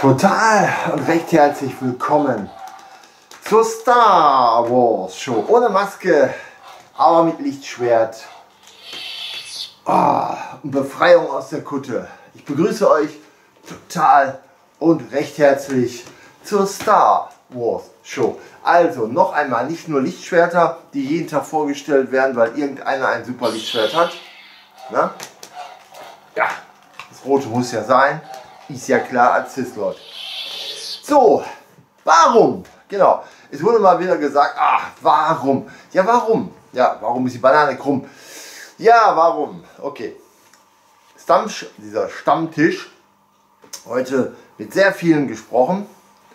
Total und recht herzlich willkommen zur Star Wars Show. Ohne Maske, aber mit Lichtschwert. Und Befreiung aus der Kutte. Ich begrüße euch total und recht herzlich zur Star Wars Show. Also noch einmal, nicht nur Lichtschwerter, die jeden Tag vorgestellt werden, weil irgendeiner ein super Lichtschwert hat. Na? Ja, das rote muss ja sein. Ist ja klar als Sith-Lord. So, warum? Genau, es wurde mal wieder gesagt, warum? Ja, warum? Ja, warum ist die Banane krumm? Ja, warum? Okay. Dieser Stammtisch, heute mit sehr vielen gesprochen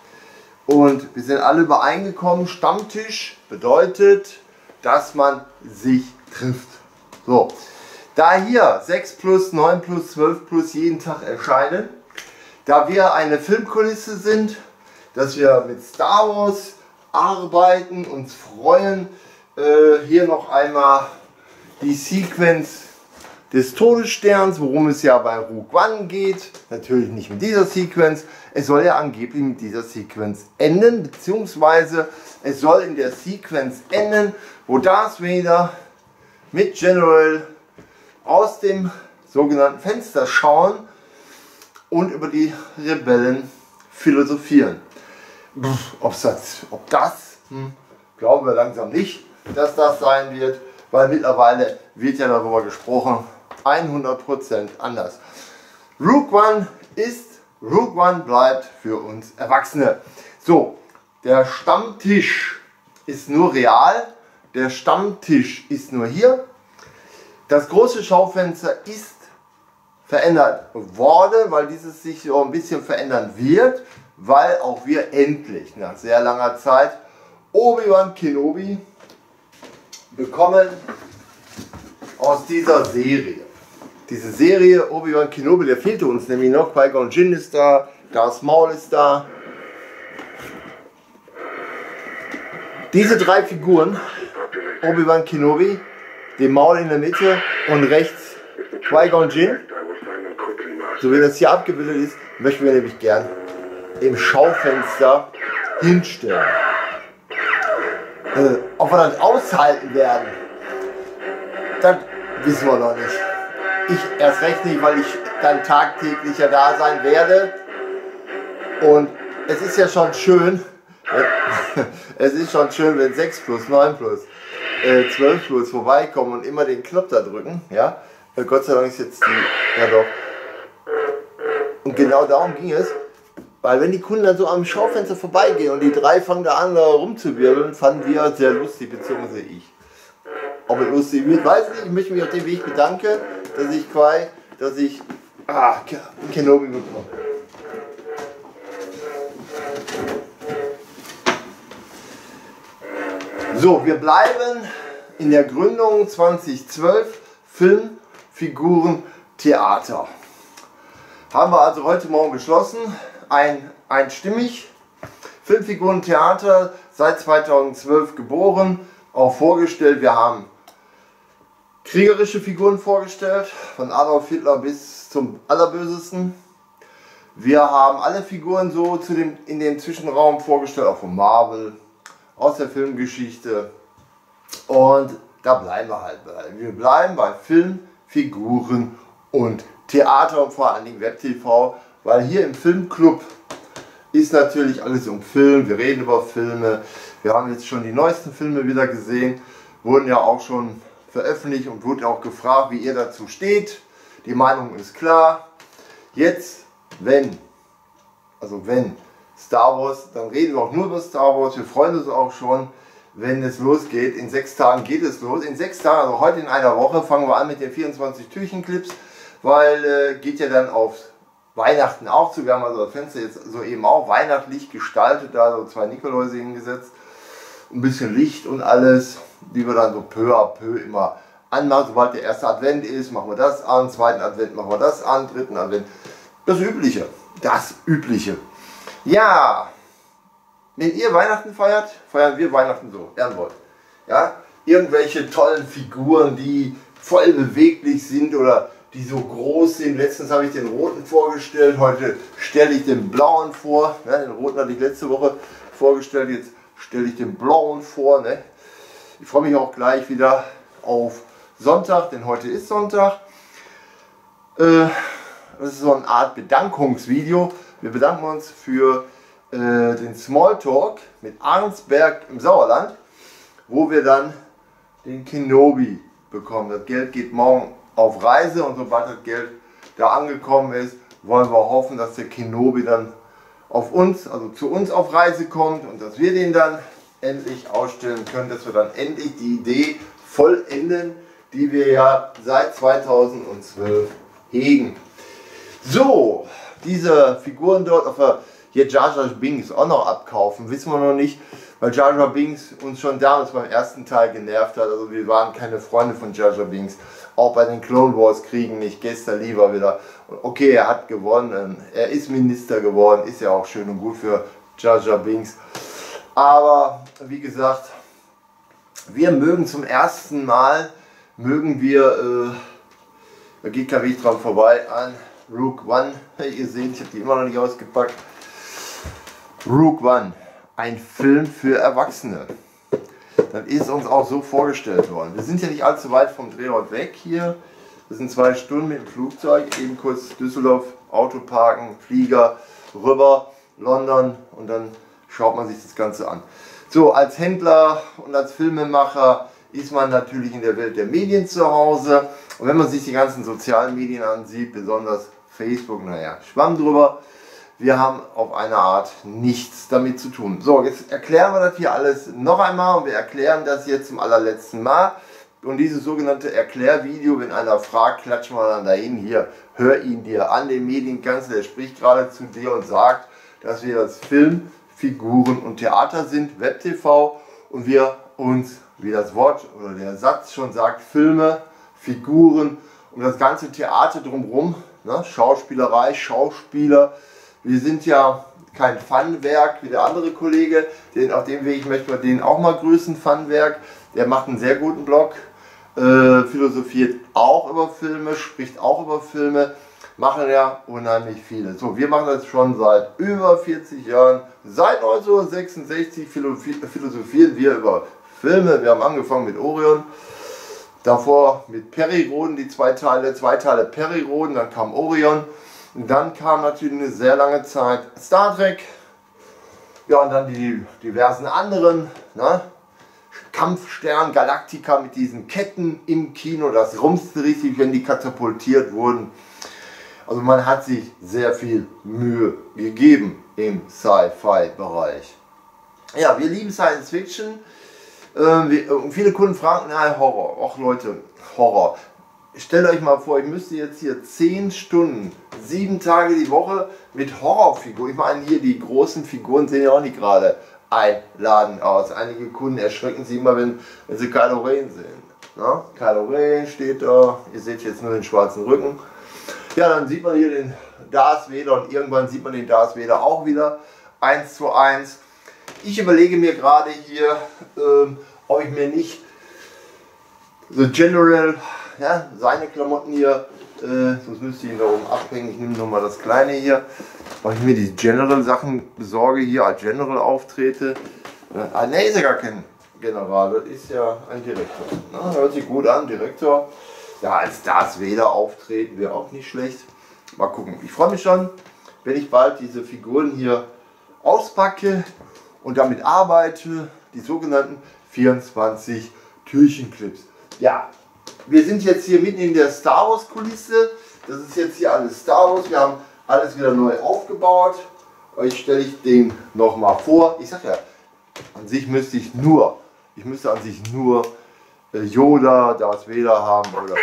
und wir sind alle übereingekommen, Stammtisch bedeutet, dass man sich trifft. So, da hier 6 plus, 9 plus, 12 plus jeden Tag erscheinen, da wir eine Filmkulisse sind, dass wir mit Star Wars arbeiten, uns freuen, hier noch einmal die Sequenz des Todessterns, worum es ja bei Rogue One geht. Natürlich nicht mit dieser Sequenz. Es soll ja angeblich mit dieser Sequenz enden, beziehungsweise es soll in der Sequenz enden, wo Darth Vader mit General aus dem sogenannten Fenster schauen und über die Rebellen philosophieren. Ob das, glauben wir langsam nicht, dass das sein wird, weil mittlerweile wird ja darüber gesprochen, 100% anders. Rogue One ist, Rogue One bleibt für uns Erwachsene. So, der Stammtisch ist nur real, der Stammtisch ist nur hier. Das große Schaufenster ist verändert worden, weil dieses sich so ein bisschen verändern wird, weil auch wir endlich nach sehr langer Zeit Obi-Wan Kenobi bekommen aus dieser Serie. Diese Serie Obi-Wan Kenobi, der fehlte uns nämlich noch. Qui-Gon Jinn ist da, Darth Maul ist da. Diese drei Figuren, Obi-Wan Kenobi, den Maul in der Mitte und rechts Qui-Gon Jinn, so wie das hier abgebildet ist, möchten wir nämlich gern im Schaufenster hinstellen. Ob wir das aushalten werden, das wissen wir noch nicht. Ich erst recht nicht, weil ich dann tagtäglich ja da sein werde. Und es ist ja schon schön, wenn 6 plus, 9 plus, 12 plus vorbeikommen und immer den Knopf da drücken. Ja? Gott sei Dank ist jetzt die, ja doch. Und genau darum ging es, weil wenn die Kunden dann so am Schaufenster vorbeigehen und die drei fangen da an rumzuwirbeln, fanden wir sehr lustig, beziehungsweise ich. Ob es lustig wird, weiß ich nicht. Ich möchte mich auf dem Weg bedanken, dass ich Kenobi bekomme. So, wir bleiben in der Gründung 2012 Filmfiguren Theater. Haben wir also heute Morgen beschlossen, einstimmig. Filmfiguren Theater, seit 2012 geboren, auch vorgestellt. Wir haben kriegerische Figuren vorgestellt, von Adolf Hitler bis zum Allerbösesten. Wir haben alle Figuren so in dem Zwischenraum vorgestellt, auch von Marvel, aus der Filmgeschichte. Und da bleiben wir halt bei. Wir bleiben bei Filmfiguren und Theater und vor allen Dingen Web-TV, weil hier im Filmclub ist natürlich alles um Film, wir reden über Filme, wir haben jetzt schon die neuesten Filme wieder gesehen, wurden ja auch schon veröffentlicht und wurde auch gefragt, wie ihr dazu steht. Die Meinung ist klar. Jetzt, wenn Star Wars, dann reden wir auch nur über Star Wars, wir freuen uns auch schon, wenn es losgeht. In 6 Tagen geht es los. In 6 Tagen, also heute in einer Woche, fangen wir an mit den 24 Türchenclips, weil geht ja dann auf Weihnachten auch zu. Wir haben also das Fenster jetzt so eben auch weihnachtlich gestaltet, da so 2 Nikoläuse hingesetzt, ein bisschen Licht und alles, die wir dann so peu à peu immer anmachen. Sobald der erste Advent ist, machen wir das an, zweiten Advent machen wir das an, dritten Advent, das Übliche, Ja, wenn ihr Weihnachten feiert, feiern wir Weihnachten so, Ehrenwort. Ja, irgendwelche tollen Figuren, die voll beweglich sind oder die so groß sind. Letztens habe ich den roten vorgestellt, heute stelle ich den blauen vor. Ja, den roten hatte ich letzte Woche vorgestellt, jetzt stelle ich den blauen vor. Ne? Ich freue mich auch gleich wieder auf Sonntag, denn heute ist Sonntag. Das ist so eine Art Bedankungsvideo. Wir bedanken uns für den Smalltalk mit Arnsberg im Sauerland, wo wir dann den Kenobi bekommen. Das Geld geht morgen auf Reise und sobald das Geld da angekommen ist, wollen wir hoffen, dass der Kenobi dann auf uns, also zu uns auf Reise kommt und dass wir den dann endlich ausstellen können, dass wir dann endlich die Idee vollenden, die wir ja seit 2012 hegen. So, diese Figuren dort, auf der hier Jar Jar Binks auch noch abkaufen, wissen wir noch nicht, weil Jar Jar Binks uns schon damals beim ersten Teil genervt hat. Also wir waren keine Freunde von Jar Jar Binks, auch bei den Clone Wars Kriegen nicht. Gestern lieber wieder. Okay, er hat gewonnen, er ist Minister geworden, ist ja auch schön und gut für Jar Jar Binks. Aber wie gesagt, wir mögen zum ersten Mal, da geht kein Weg dran vorbei, an Rogue One. Ihr seht, ich habe die immer noch nicht ausgepackt. Rogue One, ein Film für Erwachsene. Das ist uns auch so vorgestellt worden. Wir sind ja nicht allzu weit vom Drehort weg hier. Das sind 2 Stunden mit dem Flugzeug, eben kurz Düsseldorf, Auto parken, Flieger, rüber, London und dann schaut man sich das Ganze an. So, als Händler und als Filmemacher ist man natürlich in der Welt der Medien zu Hause. Und wenn man sich die ganzen sozialen Medien ansieht, besonders Facebook, naja, Schwamm drüber. Wir haben auf eine Art nichts damit zu tun. So, jetzt erklären wir das hier alles noch einmal und wir erklären das jetzt zum allerletzten Mal. Und dieses sogenannte Erklärvideo, wenn einer fragt, klatschen wir dann dahin, hier, hör ihn dir an, den Medienkanzler, der spricht gerade zu dir und sagt, dass wir das Film, Figuren und Theater sind, Web-TV und wir uns, wie das Wort oder der Satz schon sagt, Filme, Figuren und das ganze Theater drumherum, ne, Schauspielerei, Schauspieler. Wir sind ja kein Funwerk wie der andere Kollege, auf dem Weg möchten wir den auch mal grüßen, Funwerk. Der macht einen sehr guten Blog, philosophiert auch über Filme, spricht auch über Filme, machen ja unheimlich viele. So, wir machen das schon seit über 40 Jahren, seit 1966 philosophieren wir über Filme. Wir haben angefangen mit Orion, davor mit Perry-Roden, die 2 Teile Perry-Roden, dann kam Orion. Und dann kam natürlich eine sehr lange Zeit Star Trek, ja und dann die diversen anderen, ne? Kampfstern, Galactica mit diesen Ketten im Kino, das rumste richtig, wenn die katapultiert wurden. Also man hat sich sehr viel Mühe gegeben im Sci-Fi-Bereich. Ja, wir lieben Science Fiction. Viele Kunden fragen, na Horror, ach Leute, Horror. Stellt euch mal vor, ich müsste jetzt hier 10 Stunden, 7 Tage die Woche mit Horrorfiguren, ich meine hier die großen Figuren sehen ja auch nicht gerade einladend aus. Einige Kunden erschrecken sich immer, wenn sie Kylo Ren sehen. Na? Kylo Ren steht da, ihr seht jetzt nur den schwarzen Rücken. Ja, dann sieht man hier den Darth Vader und irgendwann sieht man den Darth Vader auch wieder 1:1. Ich überlege mir gerade hier, ob ich mir nicht The General, ja, seine Klamotten hier, sonst müsste ich ihn da oben abhängen, ich nehme nochmal das kleine hier, ob ich mir die General Sachen besorge, hier als General auftrete. Ne, ist ja gar kein General, das ist ja ein Direktor. Na, hört sich gut an, Direktor. Ja, als Darth Vader auftreten wäre auch nicht schlecht. Mal gucken, ich freue mich schon, wenn ich bald diese Figuren hier auspacke und damit arbeite, die sogenannten 24 Türchenclips. Ja, wir sind jetzt hier mitten in der Star Wars Kulisse. Das ist jetzt hier alles Star Wars. Wir haben alles wieder neu aufgebaut. Euch stelle ich den nochmal vor. Ich sag ja, an sich müsste ich an sich nur Yoda, Darth Vader haben. Oder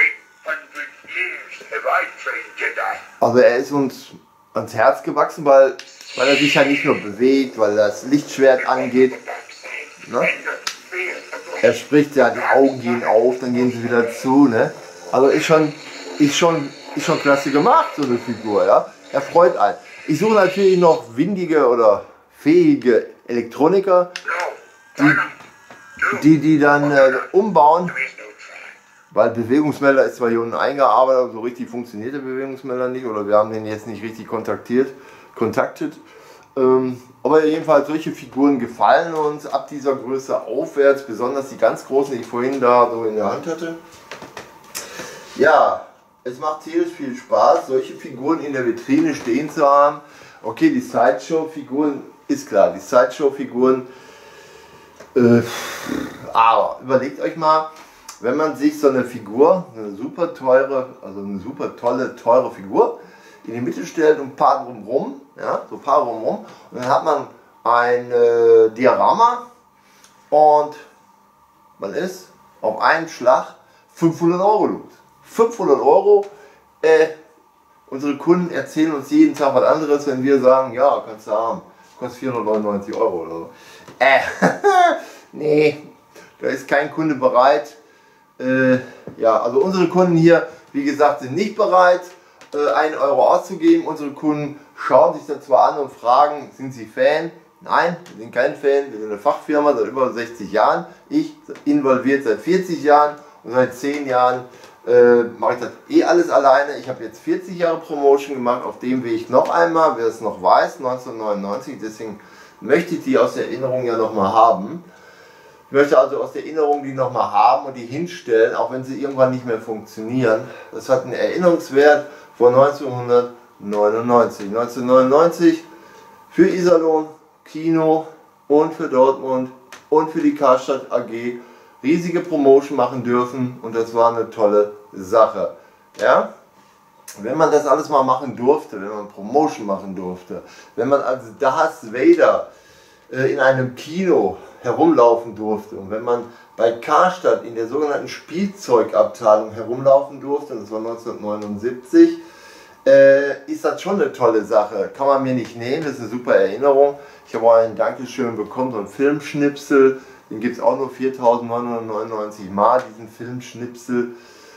also er ist uns ans Herz gewachsen, weil er sich ja nicht nur bewegt, weil das Lichtschwert angeht. Ne? Er spricht ja, die Augen gehen auf, dann gehen sie wieder zu. Ne? Also ist schon klasse gemacht, so eine Figur. Ja? Er freut einen. Ich suche natürlich noch windige oder fähige Elektroniker, die dann umbauen. weil Bewegungsmelder ist zwar hier unten eingearbeitet, aber so richtig funktioniert der Bewegungsmelder nicht oder wir haben den jetzt nicht richtig kontaktet. Aber jedenfalls solche Figuren gefallen uns ab dieser Größe aufwärts, besonders die ganz großen, die ich vorhin da so in der Hand hatte. Ja, es macht tierisch viel Spaß, solche Figuren in der Vitrine stehen zu haben. Okay, die Sideshow-Figuren, ist klar, die Sideshow-Figuren, aber überlegt euch mal, wenn man sich so eine Figur, eine super teure, also eine super tolle, teure Figur in die Mitte stellt und ein paar drumherum, ja, so ein paar drumherum, und dann hat man ein Diorama und man ist auf einen Schlag 500 Euro los. 500 Euro, unsere Kunden erzählen uns jeden Tag was anderes, wenn wir sagen, ja, kannst du haben, kostet 499 Euro oder so. Nee, da ist kein Kunde bereit. Ja, also unsere Kunden hier, wie gesagt, sind nicht bereit, 1 Euro auszugeben. Unsere Kunden schauen sich das zwar an und fragen, sind sie Fan? Nein, wir sind kein Fan, wir sind eine Fachfirma seit über 60 Jahren. Ich involviert seit 40 Jahren und seit 10 Jahren mache ich das alles alleine. Ich habe jetzt 40 Jahre Promotion gemacht, auf dem Weg noch einmal, wer es noch weiß, 1999, deswegen möchte ich die aus der Erinnerung ja nochmal haben. Ich möchte also aus der Erinnerung die nochmal haben und die hinstellen, auch wenn sie irgendwann nicht mehr funktionieren. Das hat einen Erinnerungswert von 1999. 1999 für Iserlohn, Kino und für Dortmund und für die Karstadt AG riesige Promotion machen dürfen und das war eine tolle Sache. Ja? Wenn man das alles mal machen durfte, wenn man Promotion machen durfte, wenn man als Darth Vader in einem Kino herumlaufen durfte und wenn man bei Karstadt in der sogenannten Spielzeugabteilung herumlaufen durfte, das war 1979, ist das schon eine tolle Sache. Kann man mir nicht nehmen, das ist eine super Erinnerung. Ich habe auch ein Dankeschön bekommen, so ein Filmschnipsel, den gibt es auch nur 4.999 Mal, diesen Filmschnipsel,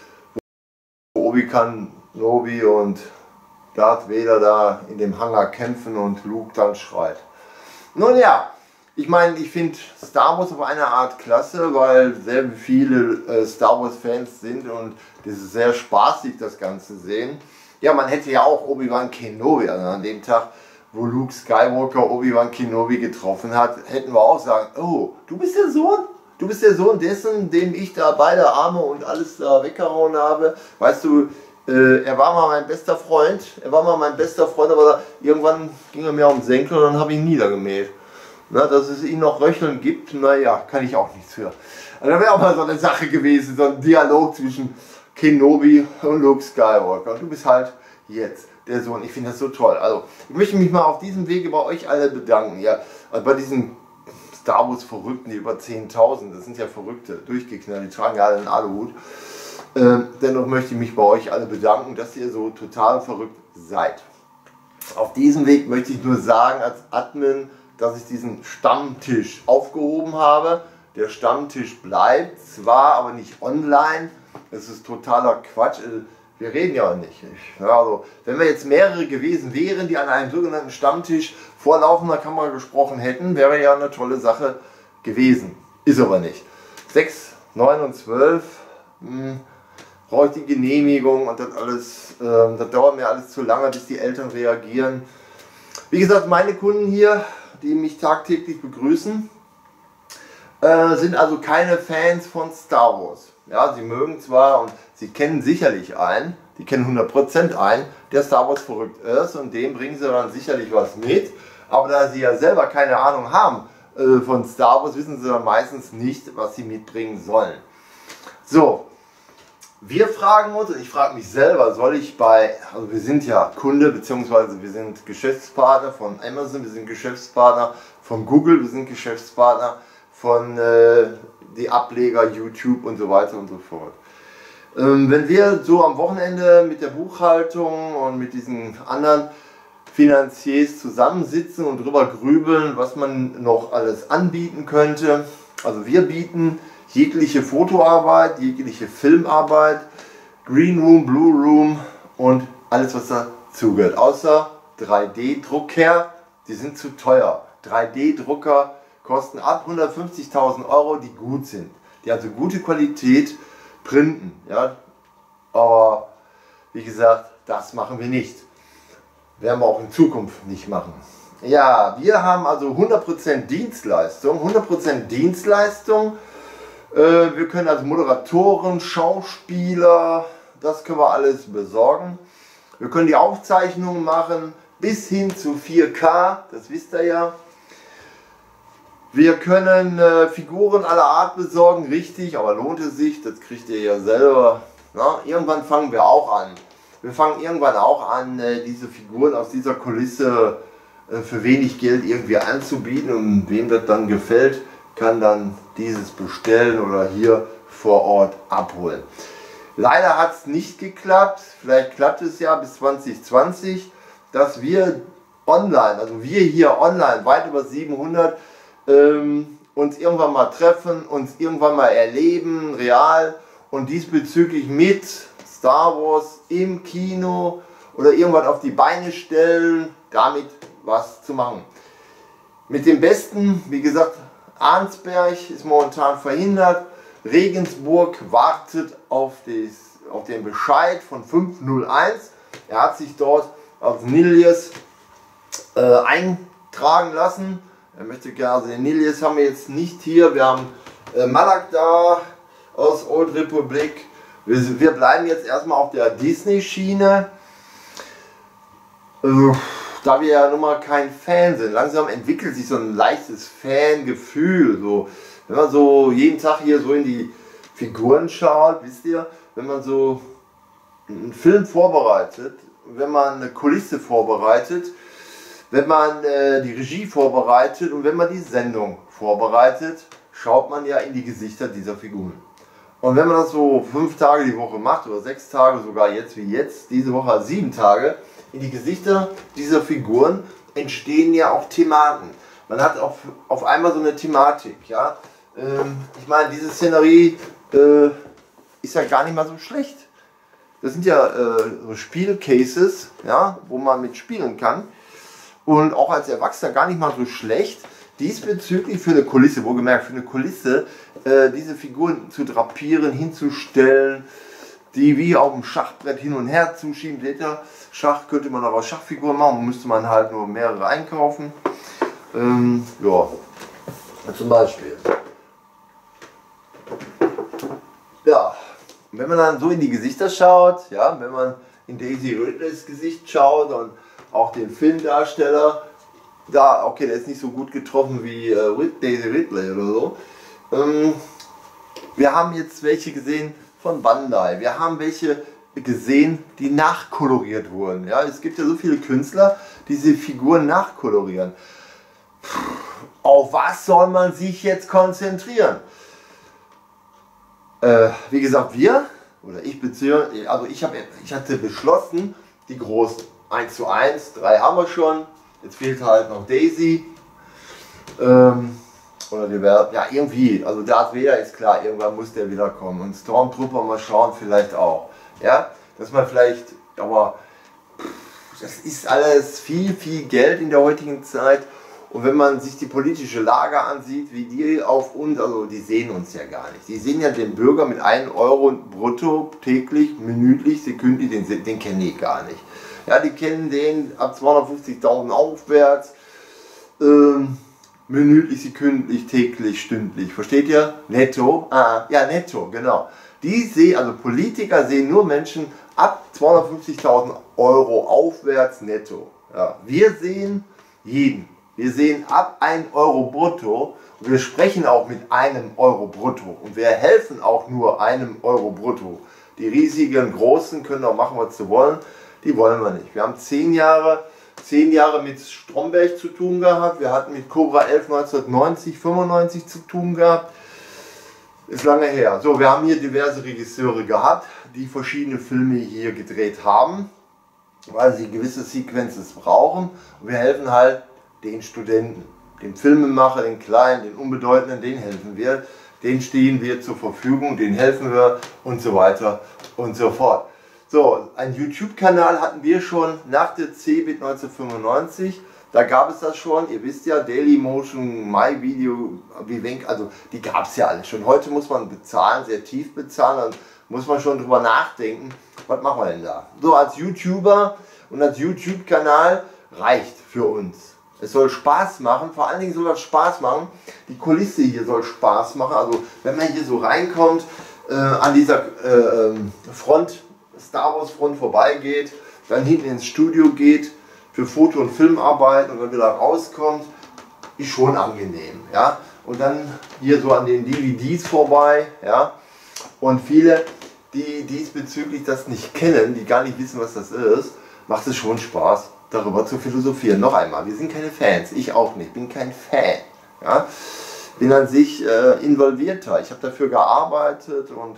wo Obi-Wan Kenobi und Darth Vader da in dem Hangar kämpfen und Luke dann schreit. Nun ja, ich meine, ich finde Star Wars auf eine Art klasse, weil sehr viele Star Wars Fans sind und das ist sehr spaßig, das Ganze sehen. Ja, man hätte ja auch Obi-Wan Kenobi, also an dem Tag, wo Luke Skywalker Obi-Wan Kenobi getroffen hat, hätten wir auch sagen, oh, du bist der Sohn? Du bist der Sohn dessen, dem ich da beide Arme und alles da weggehauen habe. Weißt du, er war mal mein bester Freund, aber irgendwann ging er mir um den Senkel und dann habe ich ihn niedergemäht. Na, dass es ihn noch Röcheln gibt, naja, kann ich auch nichts für. Also, da wäre auch mal so eine Sache gewesen, so ein Dialog zwischen Kenobi und Luke Skywalker. Und du bist halt jetzt der Sohn. Ich finde das so toll. Also, ich möchte mich mal auf diesem Wege bei euch alle bedanken. Ja, also bei diesen Star Wars Verrückten, die über 10.000, das sind ja Verrückte, durchgeknallt, die tragen ja alle einen Aluhut. Dennoch möchte ich mich bei euch alle bedanken, dass ihr so total verrückt seid. Auf diesem Weg möchte ich nur sagen als Admin, dass ich diesen Stammtisch aufgehoben habe. Der Stammtisch bleibt zwar, aber nicht online. Es ist totaler Quatsch. Wir reden ja nicht. Ja, also, wenn wir jetzt mehrere gewesen wären, die an einem sogenannten Stammtisch vor laufender Kamera gesprochen hätten, wäre ja eine tolle Sache gewesen. Ist aber nicht. 6, 9 und 12 brauche ich die Genehmigung und das alles. Das dauert mir alles zu lange, bis die Eltern reagieren. Wie gesagt, meine Kunden hier, die mich tagtäglich begrüßen, sind also keine Fans von Star Wars. Ja, sie mögen zwar und sie kennen sicherlich einen, die kennen 100% einen, der Star Wars verrückt ist und dem bringen sie dann sicherlich was mit. Aber da sie ja selber keine Ahnung haben von Star Wars, wissen sie dann meistens nicht, was sie mitbringen sollen. So, wir fragen uns, und ich frage mich selber, soll ich also wir sind ja Kunde, beziehungsweise wir sind Geschäftspartner von Amazon, wir sind Geschäftspartner von Google, wir sind Geschäftspartner von die Ableger YouTube und so weiter und so fort. Wenn wir so am Wochenende mit der Buchhaltung und mit diesen anderen Finanziers zusammensitzen und drüber grübeln, was man noch alles anbieten könnte. Also wir bieten jegliche Fotoarbeit, jegliche Filmarbeit, Green Room, Blue Room und alles was dazugehört. Außer 3D-Drucker, die sind zu teuer. 3D-Drucker kosten ab 150.000 Euro, die gut sind. Die also gute Qualität printen. Ja? Aber wie gesagt, das machen wir nicht. Werden wir auch in Zukunft nicht machen. Ja, wir haben also 100% Dienstleistung. 100% Dienstleistung. Wir können also Moderatoren, Schauspieler, das können wir alles besorgen. Wir können die Aufzeichnungen machen bis hin zu 4K, das wisst ihr ja. Wir können Figuren aller Art besorgen, richtig, aber lohnt es sich, das kriegt ihr ja selber. Na, irgendwann fangen wir auch an. Wir fangen irgendwann auch an, diese Figuren aus dieser Kulisse für wenig Geld irgendwie anzubieten, und wem das dann gefällt, kann dann dieses bestellen oder hier vor Ort abholen. Leider hat es nicht geklappt, vielleicht klappt es ja bis 2020, dass wir online, also wir hier online, weit über 700, uns irgendwann mal treffen, uns irgendwann mal erleben, real, und diesbezüglich mit Star Wars im Kino oder irgendwas auf die Beine stellen, damit was zu machen. Mit dem Besten, wie gesagt, Arnsberg ist momentan verhindert, Regensburg wartet auf den Bescheid von 501. Er hat sich dort als Nilius eintragen lassen. Er möchte gerne, also den Nilius haben wir jetzt nicht hier. Wir haben Malak da aus Old Republic. Wir bleiben jetzt erstmal auf der Disney-Schiene. Da wir ja nun mal kein Fan sind. Langsam entwickelt sich so ein leichtes Fangefühl. So, wenn man so jeden Tag hier so in die Figuren schaut, wisst ihr, wenn man so einen Film vorbereitet, wenn man eine Kulisse vorbereitet, wenn man die Regie vorbereitet und wenn man die Sendung vorbereitet, schaut man ja in die Gesichter dieser Figuren. Und wenn man das so 5 Tage die Woche macht oder 6 Tage, sogar jetzt wie jetzt, diese Woche 7 Tage, in die Gesichter dieser Figuren entstehen ja auch Thematen. Man hat auf einmal so eine Thematik. Ja? Ich meine, diese Szenerie ist ja gar nicht mal so schlecht. Das sind ja so Spielcases, ja, wo man mitspielen kann. Und auch als Erwachsener gar nicht mal so schlecht. Diesbezüglich für eine Kulisse, wohlgemerkt für eine Kulisse, diese Figuren zu drapieren, hinzustellen, die wie auf dem Schachbrett hin und her zuschieben. Seht ihr, Schach könnte man aber Schachfiguren machen, müsste man halt nur mehrere einkaufen. Ja, zum Beispiel. Ja, wenn man dann so in die Gesichter schaut, ja, wenn man in Daisy Ridleys Gesicht schaut und auch den Filmdarsteller, da, okay, der ist nicht so gut getroffen wie Daisy Ridley oder so. Wir haben jetzt welche gesehen von Bandai. Wir haben welche gesehen, die nachkoloriert wurden. Ja, es gibt ja so viele Künstler, die diese Figuren nachkolorieren. Auf was soll man sich jetzt konzentrieren? Wie gesagt, wir, oder ich beziehungsweise, also ich hatte beschlossen, die großen 1:1, 3 haben wir schon. Jetzt fehlt halt noch Daisy. Oder die ja, irgendwie, also Darth Vader ist klar, irgendwann muss der wieder kommen. Und Stormtrooper mal schauen, vielleicht auch. Ja, dass man vielleicht, aber das ist alles viel, viel Geld in der heutigen Zeit. Und wenn man sich die politische Lage ansieht, wie die auf uns, also die sehen uns ja gar nicht. Die sehen ja den Bürger mit 1 Euro brutto täglich, minütlich, sekündlich, den kennen die gar nicht. Ja, die kennen den ab 250.000 aufwärts. Minütlich, sekündlich, täglich, stündlich. Versteht ihr? Netto. Ah, ja, netto, genau. Die sehen, also Politiker sehen nur Menschen ab 250.000 Euro aufwärts netto. Ja, wir sehen jeden. Wir sehen ab 1 Euro brutto. Und wir sprechen auch mit 1 Euro brutto. Und wir helfen auch nur 1 Euro brutto. Die riesigen, großen können auch machen, was sie wollen. Die wollen wir nicht. Wir haben 10 Jahre mit Stromberg zu tun gehabt. Wir hatten mit Cobra 11 1990, 95 zu tun gehabt. Ist lange her. So, wir haben hier diverse Regisseure gehabt, die verschiedene Filme hier gedreht haben, weil sie gewisse Sequences brauchen. Und wir helfen halt den Studenten, dem Filmemacher, den Kleinen, den Unbedeutenden, denen helfen wir. Den stehen wir zur Verfügung, denen helfen wir und so weiter und so fort. So, einen YouTube-Kanal hatten wir schon nach der CeBIT 1995. Da gab es das schon, ihr wisst ja, Dailymotion, MyVideo, Vivenc, also die gab es ja alle schon. Heute muss man bezahlen, sehr tief bezahlen, dann muss man schon drüber nachdenken, was machen wir denn da? So als YouTuber und als YouTube-Kanal reicht für uns. Es soll Spaß machen, vor allen Dingen soll das Spaß machen, die Kulisse hier soll Spaß machen, also wenn man hier so reinkommt, an dieser Front, Star Wars Front vorbeigeht, dann hinten ins Studio geht, für Foto- und Filmarbeit und dann wieder rauskommt, ist schon angenehm. Ja? Und dann hier so an den DVDs vorbei. Ja? Und viele, die diesbezüglich das nicht kennen, die gar nicht wissen, was das ist, macht es schon Spaß, darüber zu philosophieren. Noch einmal, wir sind keine Fans, ich auch nicht, bin kein Fan. Ja? Bin an sich involvierter, ich habe dafür gearbeitet und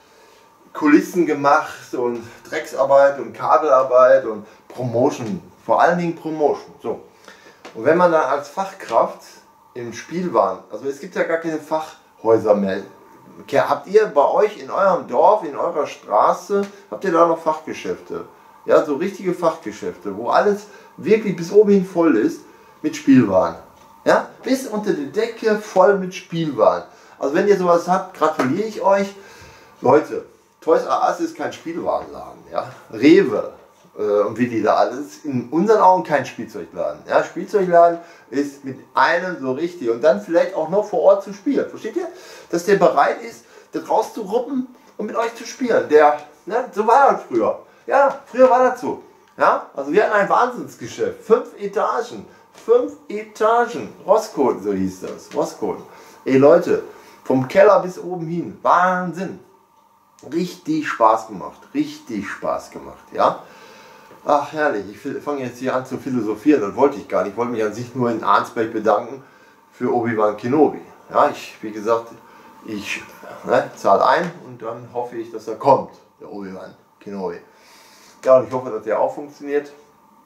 Kulissen gemacht und Drecksarbeit und Kabelarbeit und Promotion. Vor allen Dingen Promotion. So. Und wenn man dann als Fachkraft im Spielwaren, also es gibt ja gar keine Fachhäuser mehr. Habt ihr bei euch in eurem Dorf, in eurer Straße, habt ihr da noch Fachgeschäfte? Ja, so richtige Fachgeschäfte, wo alles wirklich bis oben hin voll ist mit Spielwaren. Ja, bis unter die Decke voll mit Spielwaren. Also wenn ihr sowas habt, gratuliere ich euch. Leute, Toys R Us ist kein Spielwarenladen. Ja? Rewe. Und wie die da alles, in unseren Augen kein Spielzeugladen. Ja, Spielzeugladen ist mit einem so richtig und dann vielleicht auch noch vor Ort zu spielen. Versteht ihr? Dass der bereit ist, das rauszuruppen und mit euch zu spielen. So war das früher. Ja, früher war das so. Ja, also wir hatten ein Wahnsinnsgeschäft. 5 Etagen. 5 Etagen. Roskilde, so hieß das. Roskilde. Ey Leute, vom Keller bis oben hin. Wahnsinn. Richtig Spaß gemacht. Richtig Spaß gemacht. Ja. Ach herrlich, ich fange jetzt hier an zu philosophieren, das wollte ich gar nicht. Ich wollte mich an sich nur in Arnsberg bedanken für Obi-Wan Kenobi. Ja, wie gesagt, ich zahle ein und dann hoffe ich, dass er kommt, der Obi-Wan Kenobi. Ja, und ich hoffe, dass der auch funktioniert.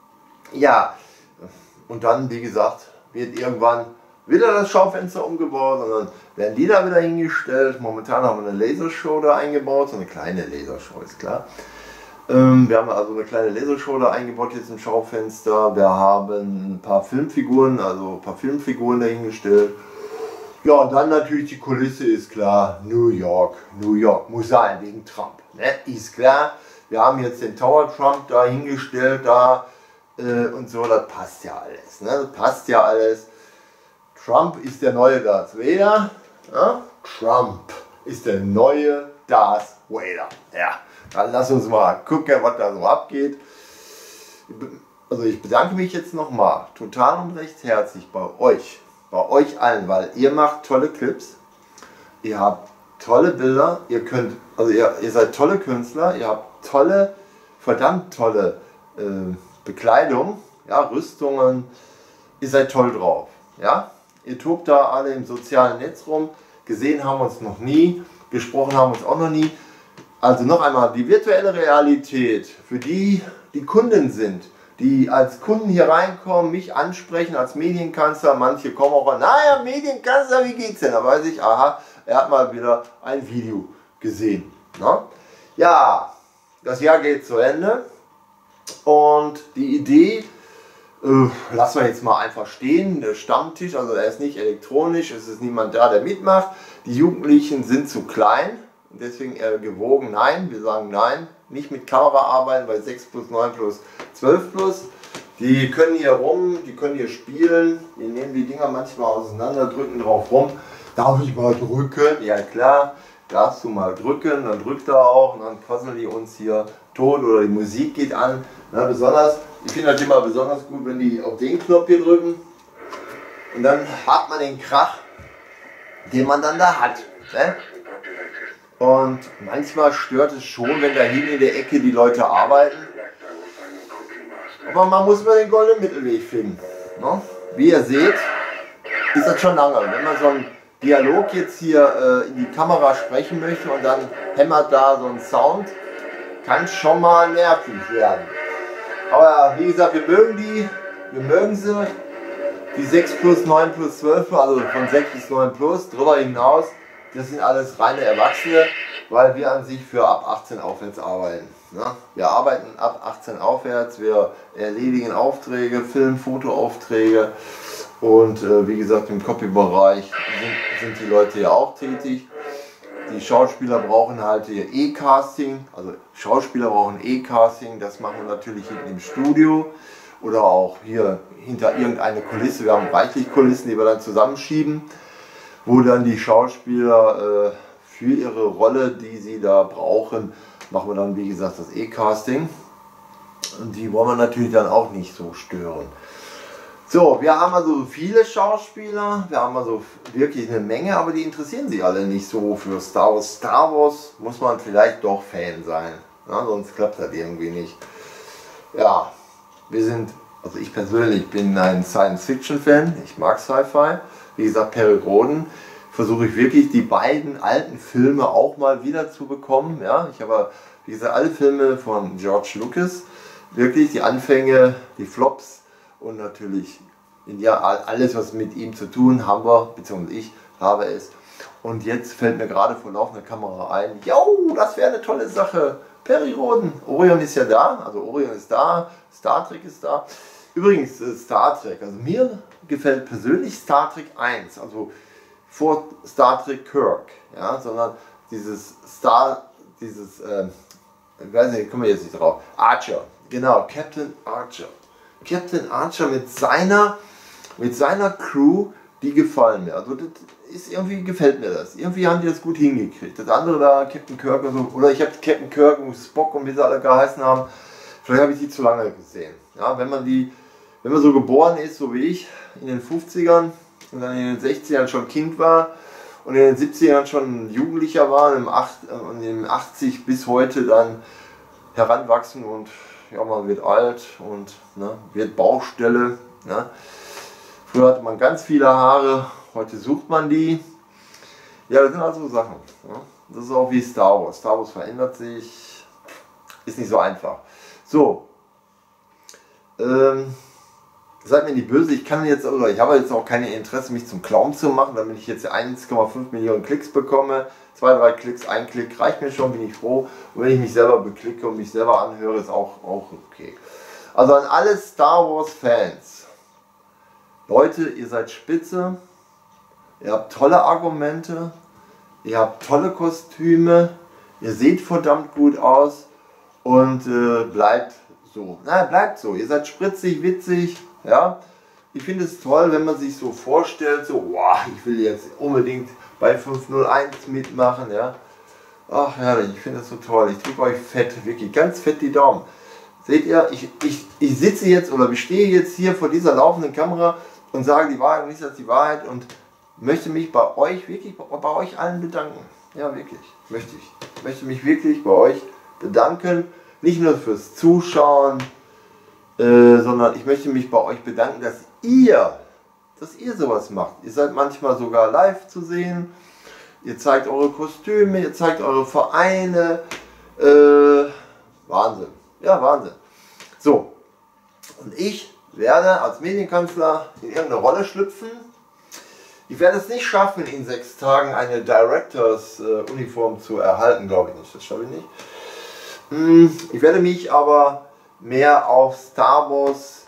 Ja, und dann, wie gesagt, wird irgendwann wieder das Schaufenster umgebaut und dann werden die da wieder hingestellt. Momentan haben wir eine Lasershow da eingebaut, so eine kleine Lasershow, ist klar. Wir haben also eine kleine Lasershow da eingebaut jetzt im Schaufenster. Wir haben ein paar Filmfiguren, dahingestellt. Ja, und dann natürlich die Kulisse ist klar. New York muss sein wegen Trump. Ne? Ist klar. Wir haben jetzt den Tower Trump da hingestellt und so. Das passt ja alles. Ne? Das passt ja alles. Trump ist der neue Darth Vader. Ja? Trump ist der neue Darth Vader. Ja. Dann lass uns mal gucken, was da so abgeht. Also ich bedanke mich jetzt nochmal total und recht herzlich bei euch allen, weil ihr macht tolle Clips, ihr habt tolle Bilder, ihr seid tolle Künstler, ihr habt tolle, verdammt tolle Bekleidung, ja, Rüstungen, ihr seid toll drauf. Ja? Ihr tobt da alle im sozialen Netz rum, gesehen haben wir uns noch nie, gesprochen haben wir uns auch noch nie. Also noch einmal, die virtuelle Realität, für die Kunden sind, die als Kunden hier reinkommen, mich ansprechen als Medienkanzler, manche kommen auch an, naja, Medienkanzler, wie geht's denn? Da weiß ich, aha, er hat mal wieder ein Video gesehen. Na? Ja, das Jahr geht zu Ende und die Idee, lassen wir jetzt mal einfach stehen, der Stammtisch, also er ist nicht elektronisch, es ist niemand da, der mitmacht, die Jugendlichen sind zu klein. Deswegen gewogen nein, wir sagen nein, nicht mit Kamera arbeiten bei 6 plus 9 plus 12 plus. Die können hier rum, die können hier spielen, wir nehmen die Dinger manchmal auseinander, drücken drauf rum. Darf ich mal drücken? Ja klar, darfst du mal drücken, dann drückt er auch und dann quasseln die uns hier tot oder die Musik geht an. Na, besonders, ich finde das immer besonders gut, wenn die auf den Knopf hier drücken und dann hat man den Krach, den man dann da hat. Ne? Und manchmal stört es schon, wenn da hinten in der Ecke die Leute arbeiten. Aber man muss mal den goldenen Mittelweg finden. Ne? Wie ihr seht, ist das schon lange. Wenn man so einen Dialog jetzt hier in die Kamera sprechen möchte und dann hämmert da so ein Sound, kann es schon mal nervig werden. Aber wie gesagt, wir mögen sie. Die 6 plus 9 plus 12, also von 6 bis 9 plus, drüber hinaus. Das sind alles reine Erwachsene, weil wir an sich für ab 18 aufwärts arbeiten. Ne? Wir arbeiten ab 18 aufwärts, wir erledigen Aufträge, Film-, Fotoaufträge und wie gesagt im Copy-Bereich sind die Leute ja auch tätig. Die Schauspieler brauchen halt hier E-Casting, also Schauspieler brauchen E-Casting, das machen wir natürlich hinten im Studio oder auch hier hinter irgendeine Kulisse. Wir haben reichlich Kulissen, die wir dann zusammenschieben, wo dann die Schauspieler für ihre Rolle, die sie da brauchen, machen wir dann wie gesagt das E-Casting und die wollen wir natürlich dann auch nicht so stören. So, wir haben also viele Schauspieler, wir haben also wirklich eine Menge, aber die interessieren sich alle nicht so für Star Wars. Star Wars muss man vielleicht doch Fan sein, ja, sonst klappt das irgendwie nicht. Ja, wir sind, also ich persönlich bin ein Science-Fiction-Fan, ich mag Sci-Fi. Wie gesagt, Perry Roden versuche ich wirklich die beiden alten Filme auch mal wieder zu bekommen. Ja, ich habe, wie gesagt, alle Filme von George Lucas, wirklich die Anfänge, die Flops, und natürlich ja, alles, was mit ihm zu tun haben wir, beziehungsweise ich habe es. Und jetzt fällt mir gerade vor laufender Kamera ein, jo, das wäre eine tolle Sache. Perry Roden, Orion ist ja da, also Orion ist da, Star Trek ist da. Übrigens Star Trek, also mir gefällt persönlich Star Trek 1, also vor Star Trek Kirk, ja, sondern dieses ich weiß nicht, kommen wir jetzt nicht drauf, Archer, genau, Captain Archer. Captain Archer mit seiner Crew, die gefallen mir. Also das ist irgendwie, gefällt mir das. Irgendwie haben die das gut hingekriegt. Das andere da, Captain Kirk und so, oder ich habe Captain Kirk und Spock und wie sie alle geheißen haben, vielleicht habe ich die zu lange gesehen. Ja, wenn man so geboren ist, so wie ich, in den 50ern und dann in den 60ern schon Kind war und in den 70ern schon Jugendlicher war und in den 80 bis heute dann heranwachsen und ja, man wird alt und wird Baustelle. Ne? Früher hatte man ganz viele Haare, heute sucht man die. Ja, das sind also Sachen. Ne? Das ist auch wie Star Wars. Star Wars verändert sich, ist nicht so einfach. So, seid mir nicht böse, ich habe jetzt auch kein Interesse, mich zum Clown zu machen, damit ich jetzt 1,5 Millionen Klicks bekomme. 2, 3 Klicks, ein Klick reicht mir schon, bin ich froh. Und wenn ich mich selber beklicke und mich selber anhöre, ist auch okay. Also an alle Star Wars Fans. Leute, ihr seid spitze. Ihr habt tolle Argumente. Ihr habt tolle Kostüme. Ihr seht verdammt gut aus. Und bleibt so. Na, bleibt so. Ihr seid spritzig, witzig. Ja. Ich finde es toll, wenn man sich so vorstellt, so, wow, ich will jetzt unbedingt bei 501 mitmachen, ja. Ach herrlich, ich finde das so toll. Ich drücke euch fett, wirklich ganz fett die Daumen. Seht ihr, ich sitze jetzt oder stehe jetzt hier vor dieser laufenden Kamera und sage die Wahrheit und nichts als die Wahrheit und möchte mich bei euch, wirklich bei euch allen bedanken. Ja, wirklich, möchte ich. Ich möchte mich wirklich bei euch bedanken, nicht nur fürs Zuschauen, sondern ich möchte mich bei euch bedanken, dass ihr sowas macht. Ihr seid manchmal sogar live zu sehen, ihr zeigt eure Kostüme, ihr zeigt eure Vereine, Wahnsinn, ja Wahnsinn. So, und ich werde als Medienkanzler in irgendeine Rolle schlüpfen. Ich werde es nicht schaffen, in 6 Tagen eine Directors Uniform zu erhalten, glaube ich nicht, das schaffe ich nicht. Ich werde mich aber mehr auf Star Wars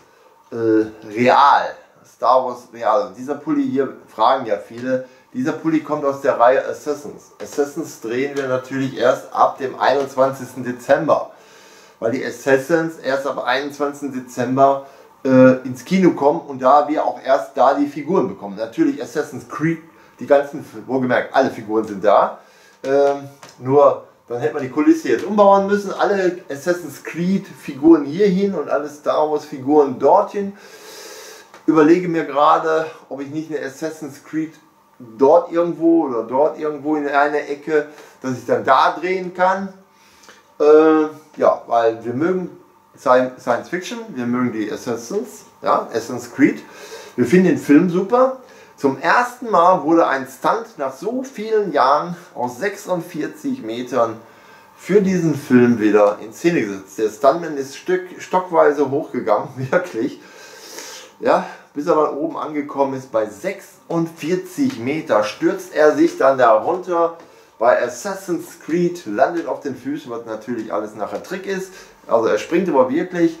Real. Star Wars Real. Und dieser Pulli hier, fragen ja viele, dieser Pulli kommt aus der Reihe Assassins. Assassins drehen wir natürlich erst ab dem 21. Dezember. Weil die Assassins erst ab 21. Dezember ins Kino kommen und da wir auch erst da die Figuren bekommen. Natürlich Assassin's Creed, die ganzen, wohlgemerkt, alle Figuren sind da. Nur dann hätte man die Kulisse jetzt umbauen müssen. Alle Assassin's Creed Figuren hierhin und alle Star Wars Figuren dorthin. Überlege mir gerade, ob ich nicht eine Assassin's Creed dort irgendwo oder dort irgendwo in einer Ecke, dass ich dann da drehen kann. Ja, weil wir mögen Science Fiction, wir mögen die Assassins, ja, Assassin's Creed. Wir finden den Film super. Zum ersten Mal wurde ein Stunt nach so vielen Jahren aus 46 Metern für diesen Film wieder in Szene gesetzt. Der Stuntman ist stockweise hochgegangen, wirklich. Ja, bis er dann oben angekommen ist, bei 46 Meter stürzt er sich dann da runter Bei Assassin's Creed landet auf den Füßen, was natürlich alles nachher Trick ist. Also er springt aber wirklich,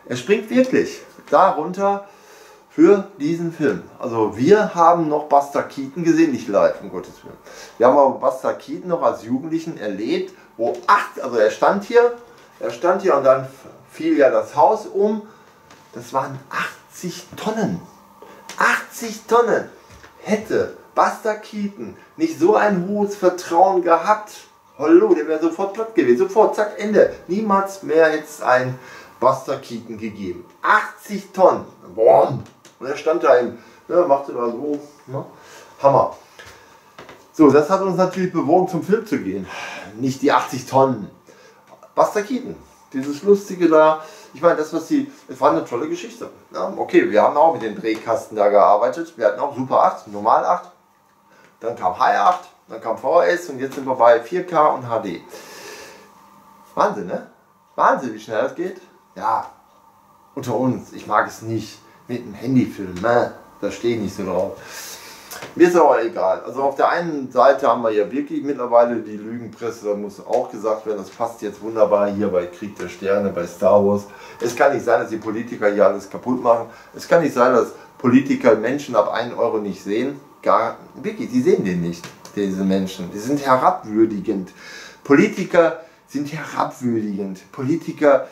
darunter für diesen Film. Also wir haben noch Buster Keaton gesehen, nicht live, um Gottes Willen. Wir haben aber Buster Keaton noch als Jugendlichen erlebt, wo also er stand hier und dann fiel ja das Haus um. Das waren 80 Tonnen. 80 Tonnen. Hätte Buster Keaton nicht so ein hohes Vertrauen gehabt, hallo, der wäre sofort platt gewesen. Sofort, zack, Ende. Niemals mehr jetzt ein Buster Keaton gegeben. 80 Tonnen. Boom. Und er stand da machte da so, ne? Hammer. So, das hat uns natürlich bewogen, zum Film zu gehen. Nicht die 80 Tonnen. Buster Keaton, dieses Lustige da. Ich meine, es war eine tolle Geschichte. Ja, okay, wir haben auch mit den Drehkasten da gearbeitet. Wir hatten auch Super 8, Normal 8. Dann kam High 8, dann kam VHS und jetzt sind wir bei 4K und HD. Wahnsinn, ne? Wahnsinn, wie schnell das geht. Ja, unter uns, ich mag es nicht mit einem Handyfilm, ne? Da stehe ich nicht so drauf. Mir ist aber egal. Also auf der einen Seite haben wir ja wirklich mittlerweile die Lügenpresse, da muss auch gesagt werden, das passt jetzt wunderbar hier bei Krieg der Sterne, bei Star Wars. Es kann nicht sein, dass die Politiker hier alles kaputt machen. Es kann nicht sein, dass Politiker Menschen ab 1 Euro nicht sehen. Wirklich, die sehen den nicht, diese Menschen. Die sind herabwürdigend. Politiker sind herabwürdigend. Politiker,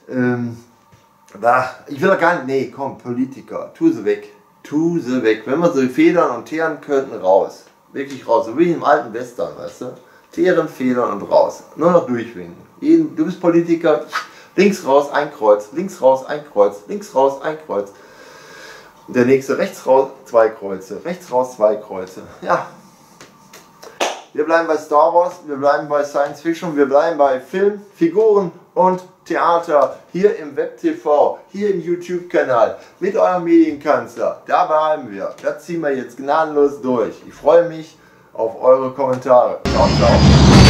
ich will doch gar nicht, nee, komm, Politiker, tu sie weg. Tu sie weg. Wenn wir so federn und teeren könnten, raus. Wirklich raus. So wie im alten Western, weißt du? Teeren, federn und raus. Nur noch durchwinken. Du bist Politiker, links raus, ein Kreuz, links raus, ein Kreuz, links raus, ein Kreuz. Der nächste rechts raus, 2 Kreuze, rechts raus, 2 Kreuze. Ja. Wir bleiben bei Star Wars, wir bleiben bei Science Fiction, wir bleiben bei Film, Figuren und Theater, hier im Web-TV, hier im YouTube-Kanal, mit eurem Medienkanzler. Da bleiben wir. Das ziehen wir jetzt gnadenlos durch. Ich freue mich auf eure Kommentare. Ciao, ciao.